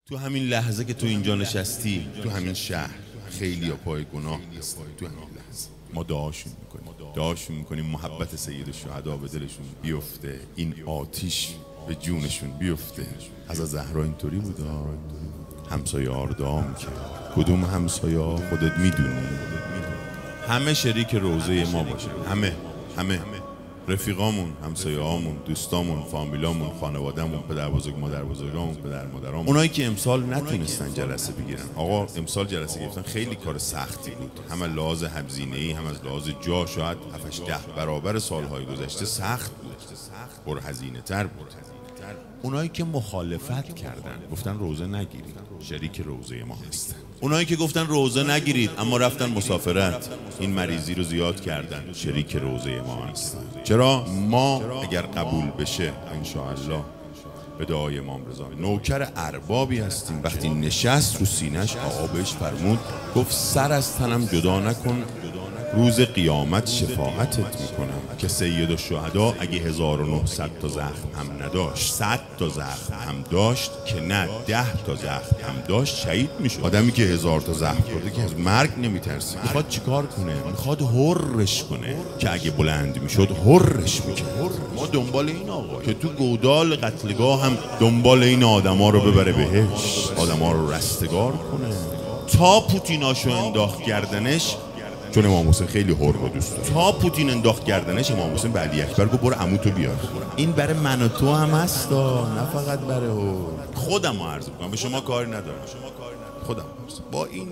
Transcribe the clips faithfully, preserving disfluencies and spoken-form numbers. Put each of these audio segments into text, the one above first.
تو همین لحظه که تو اینجا نشستی، تو همین شهر خیلی پای گناه هستن. تو همین لحظه ما دعاشون میکنیم دعاشون میکنیم محبت سید الشهدا به دلشون بیفته، این آتیش به جونشون بیفته. از زهرا اینطوری بود، همسایه ها رو دعا میکرد. کدوم همسایه ها خودت میدونی، همه شریک روزه ما باشه، همه همه رفیقامون، همسایه‌هامون، دوستامون، فامیلامون، خانوادهمون، پدر بزرگ، مادر بزرگامون، پدر مادرامون. اونایی که امسال نتونستن جلسه بگیرن، آقا امسال جلسه گرفتن خیلی کار سختی بود، هم از لحاظ هزینه‌ای، هم از لحاظ جا. شاید هفت ده برابر سالهای گذشته سخت بود، پر هزینه تر بود. اونایی که مخالفت کردن، گفتن روزه نگیرید، شریک روزه ما هستن. اونایی که گفتن روزه نگیرید اما رفتن مسافرت، این مریضی رو زیاد کردن، شریک روزه ما هستن. چرا؟ ما اگر قبول بشه انشاءالله به دعای امام رضا نوکر اربابی هستیم. وقتی نشست رو سینش، آقا بهش فرمود، گفت سر از تنم جدا نکن، روز قیامت شفاعتت میکنم. که سید الشهدا اگه هزار و نهصد تا زخم هم نداشت، صد تا زخم هم داشت که نه ده تا زخم هم داشت، شهید میشد. آدمی که هزار تا زخم خورده که از مرگ نمیترسه، میخواد چیکار کنه؟ میخواد حرش کنه که اگه بلند میشد حرش میکرد. ما دنبال این آقا که تو گودال قتلگاه هم دنبال این آدما رو ببره بهش، آدما رو رستگار کنه. تا پوتیناشو انداخت گردنش، چون امام حسین خیلی حر و دوست داره، تا پوتین انداخت گردنش، امام حسین به علی اکبر گفت برو عموتو بیار. این برای من و تو هم هست، نه فقط برای او. خودم رو عرض میکنم، به شما کاری ندارم، خودم با این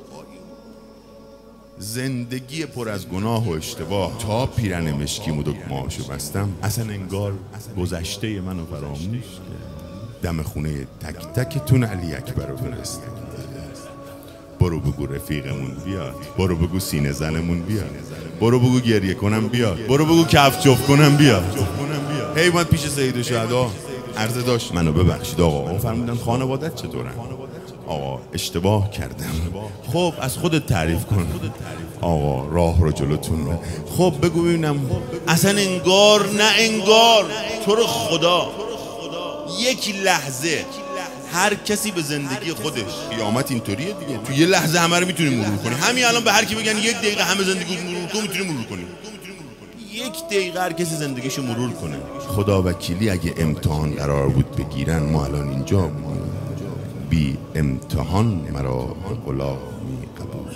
زندگی پر از گناه و اشتباه تا پیرن مشکیم و دکمه‌هاشو بستم، اصلا انگار گذشته منو فراموش کرد. دم خونه تک تکتون علی اکبر رو فرستم. برو بگو رفیقمون بیاد، برو بگو سینه زنمون بیاد، برو بگو گریه کنم بیاد، برو بگو کف جفت کنم بیاد. هی اومد پیش سید الشهدا عرضه داشت، منو ببخشید آقا. آقا فرمودن خانوادت چطورن؟ آقا اشتباه کردم. خب از خودت تعریف کن. آقا راه رو جلوتون. خب بگو ببینم. اصلا انگار نه انگار تو رو خدا یک لحظه هر کسی به زندگی خودش، قیامت اینطوریه دیگه، تو یه لحظه همه رو میتونی مرور کنی. همین الان به هر کی بگن یک دقیقه همه زندگی مرور کن، میتونی مرور کنی. یک دقیقه هر کسی زندگیشو مرور کنه. خدا وکیلی اگه امتحان قرار بود بگیرن، ما الان اینجا بودیم. بی امتحان مرا به غلامی قبول،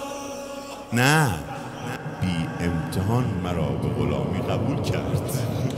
نه بی امتحان مرا به غلامی قبول کرد.